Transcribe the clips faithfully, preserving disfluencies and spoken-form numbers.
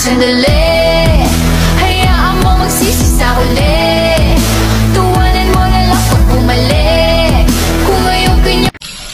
sandali. Hayaan mo magsisi sa huli. Tuwanan mo na lang pag bumalik. Kung ngayon kanya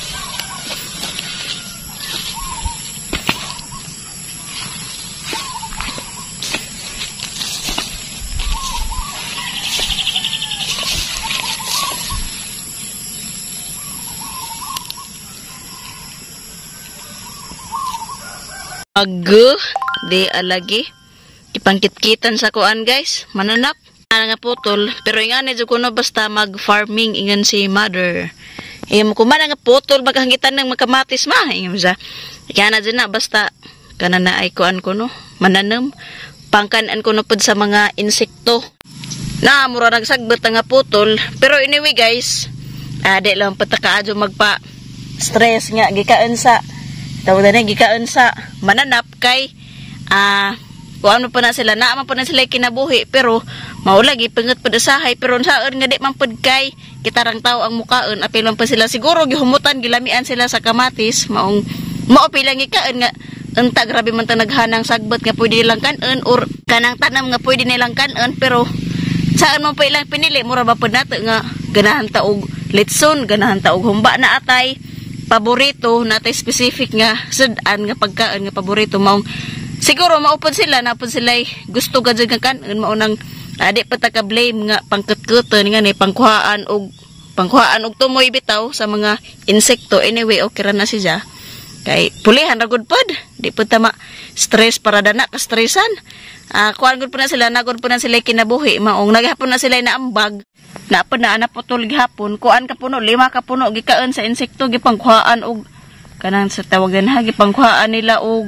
Ago, di alagi. Ipangkit-kitan sa kuan guys. Mananap. Ano nga putol. Pero ingan medyo kuno basta mag-farming ingan si mother. Eh mo kumana nga putol maghangitan ng makamatis ma. Ingan mo siya. Kaya na dyan na basta kana na ay kuan kuno. Mananam. Pangkanan kuno pod sa mga insekto. Na mura nagsagbot nga putol. Pero anyway guys. Ade lang patakaadyo magpa stress nga gikaan sa tawag na gikaan sa mananap kay ah uh, kuan mo pa na sila na man pa na sila kinabuhi pero maulagi pinget pud usahay pero saan nga di man pud kay kitarang tao ang mukaon apilon pa sila siguro gihumutan gilamian sila sa kamatis maong mao pilang gikaan nga unta grabe man ta naghanang sagbot nga pwede nilang kanon or kanang tanam nga pwede nilang kanon pero saan mo pa ilang pinili mura ba pud nato nga ganahan ta og litson ganahan ta og humba na atay paborito natay specific nga sudan nga pagkaan nga paborito maong siguro maupod sila napod sila gusto gadjud nga kanon mao nang adi pa ta ka blame nga pangkutkuton nga ni pangkuhaan og pangkuhaan og tumoy bitaw sa mga insekto anyway okay ra na siya kay pulihan ra gud pod di pud ta ma stress para dana ka stressan ah kuan gud pa na sila nagod pa na sila kinabuhi maong naghapon na sila naambag na pa na ana putol gihapon kuan ka puno lima ka puno gikaan sa insekto gipangkuhaan og kanang sa tawagan ha gipangkuhaan nila og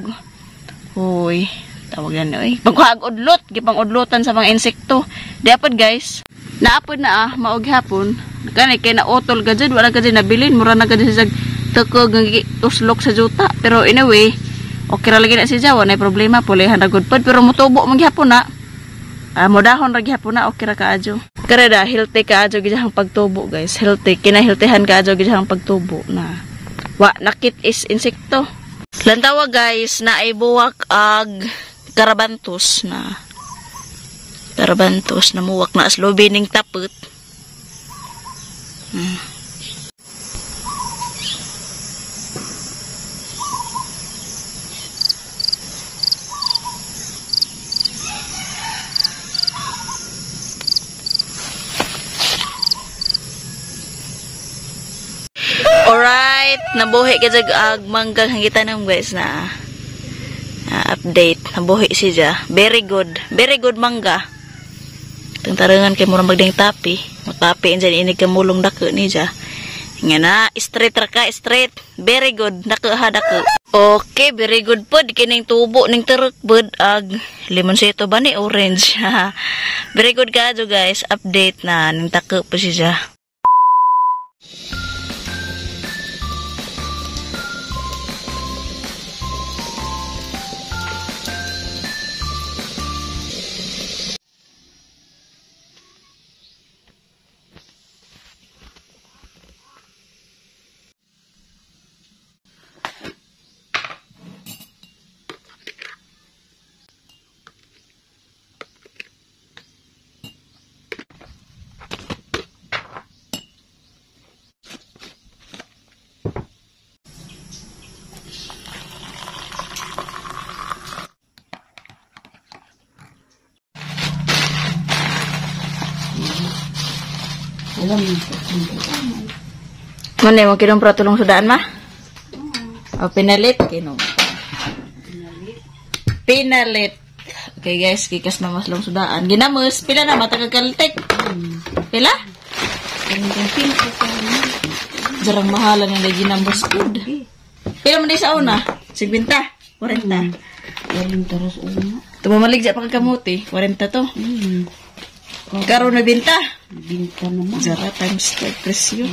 hoy tawagan oy pangkuhaan udlot gipangudlotan sa mga insekto dapat guys naapod na ah maog gihapon kani kay na utol gajud wala gajud nabilin mura na gajud sa tukog nga uslok sa juta pero anyway okay ra lagi na si Jawa na problema pulihan ra gud pod pero mutubo man gihapon na ah modahon ra gihapon na okay ra kaadyo kare da healthy kaadyo gihang pagtubo guys healthy kinahiltihan kaadyo gihang pagtubo na wa nakit is insekto lantawa guys na ay buwak ag karabantos na karabantos na muwak na aslobi ning tapet hmm. Alright, nabuhi kajag ag manggang hangitan ng guys na uh, update. Nabuhi siya. Very good. Very good mangga. Itong tarangan kay murang magdang tapi. Matapi dyan inig kamulong dako niya. Nga na, straight ra ka, straight. Very good. Dako ha, dako. Okay, very good po. Kining tubo ning turok bud ag lemon sito ba ni orange. Very good ka guys. Update na. Ning tako po siya. Mana mo kinong pratulong sudaan ma? O pinalit kinong. Pinalit. Okay guys, kikas na mas long sudaan. Ginamos pila na matagagkaltek. Pila? Jarang mahalan yung ginamos food. Pila man di sa una? Sigbinta? Warenta. Warenta ras una. Tumamalig dyan pa kakamuti. Warenta to. Karoon na binta? Binta naman. Zara times five presyo.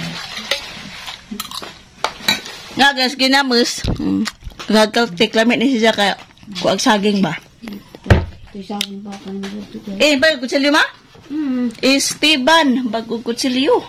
Nga guys, ginamos. Hmm. Nagkaltik, lamit ni siya kaya kuag saging ba? Ito saging ba? Eh, bago kutsilyo ma? Hmm. Istiban, bago kutsilyo.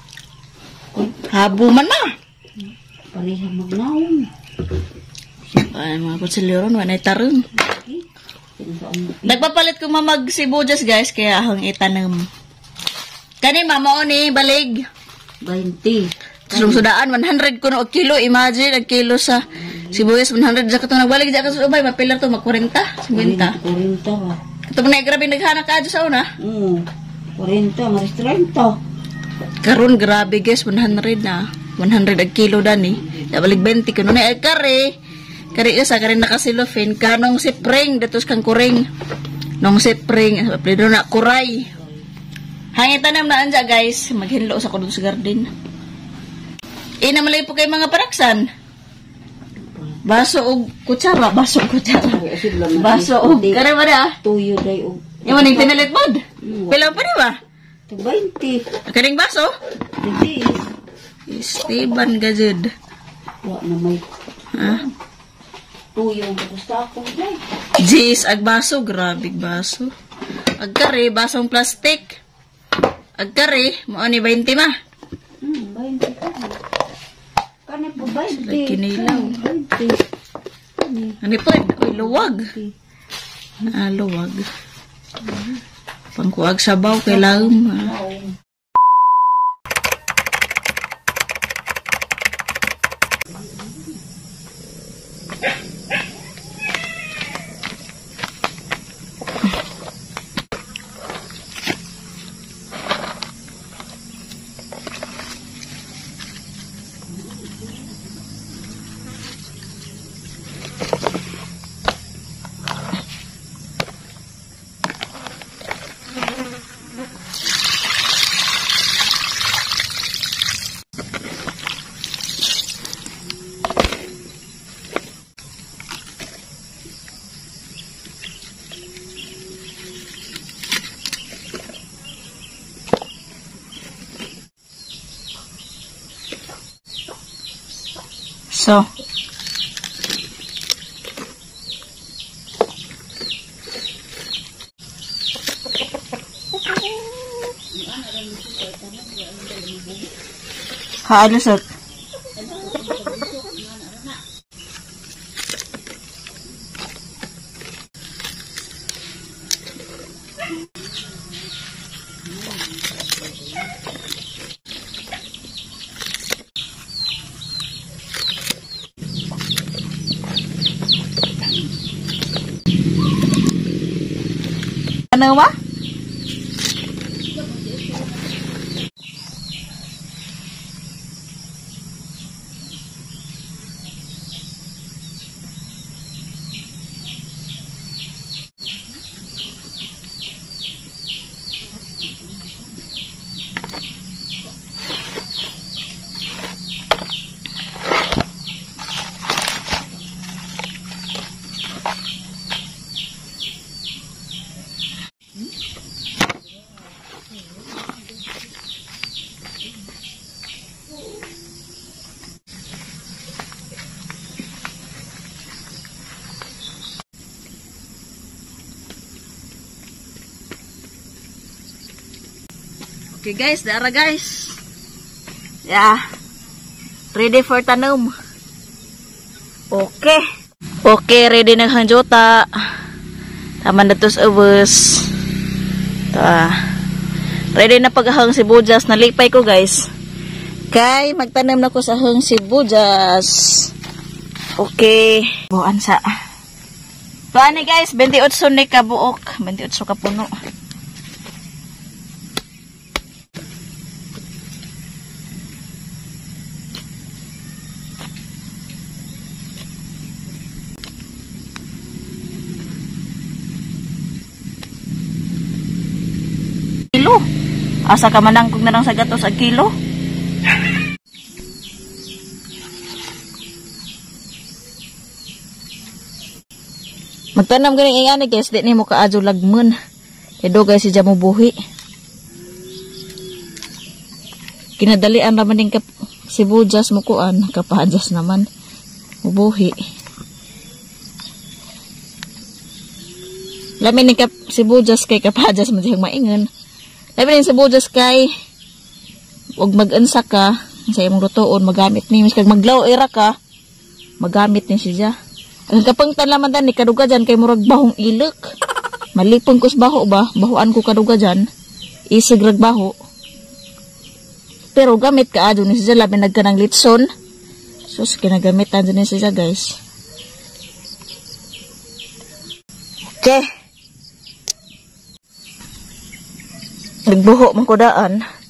Habo man na. Parehang magnaon. Ay, mga kutsiliron, wanay tarong. Nagpapalit ko mamag sibuyas guys, kaya ahang itanam. Kani mama o ni balig. twenty. Sudaan, one hundred ko no kilo. Imagine, ang kilo sa sibuyas, one hundred. Sa katong nagbalig dyan ka sa ubay, mapilar to, mag-forty, fifty. forty ba? Katong na grabe naghanak ka dyan sa una. Hmm, forty, maris thirty. Karon grabe guys, one hundred na. one hundred ang kilo dani. Nabalig twenty ko no na ay kare. Kare isa kare nakasilofin kanong sipring datos kang kuring. Nong sipring, apelido na kuray. Hangin tanam na anja guys, maghinlo sa kuno sa garden. Ina malay po kay mga paraksan. Baso og kutsara, baso og kutsara. Baso og kare ba da? Tuyo day og. Yung maning pinalit mod. Pila pa di ba? twenty. Kaning baso? Hindi. Istiban gajud. Wa na may. Ha? Tuyo ang gusto ko day. Jeez, ag baso, grabe baso. Ag kare, basong plastic. Ag kare, mo ni twenty ma. Hmm, twenty ka. Kani po twenty. Sila kinilaw. twenty. Ano po? Uy, luwag. Ah, luwag. Pangkuag sabaw, kailangan. So, haalusot. Ano ba? Okay guys, dara guys. Yeah. Ready for tanum. Okay. Okay, ready na kang jota. Taman na tos ubos. Ta. Ready na paghang sibuyas. Nalipay ko guys. Kay magtanim na ko sa hang sibuyas. Okay. Buan sa. Tuan ni guys, twenty-eight ni kabuok. twenty-eight ka puno. Kilo. Asa ka manangkog na lang sa gatos ag kilo. Magtanam ganing ingani guys, di ni mo kaadyo lagmun. Kaya guys si mo buhi. Kinadalian naman din kap sibuyas mo kuan, kapahadyas naman. Mubuhi. Lamin ni kap sibuyas kay kapahadyas mo diyang maingan. Lamin ni sibuyas kay huwag mag-ansa ka sa imong lutoon, magamit ni. Mas kag maglaw ira ka, magamit ni siya. Ang kapangtan laman dan ni kaduga dyan kay murag bahong ilek. Malipong kus baho ba? Bahoan ko kaduga dyan. Isigrag baho. Pero gamit ka adyo ni siya labi nagkanang litson. Sus, kinagamitan dyan ni siya guys. Okay. Nagbuho mong kudaan.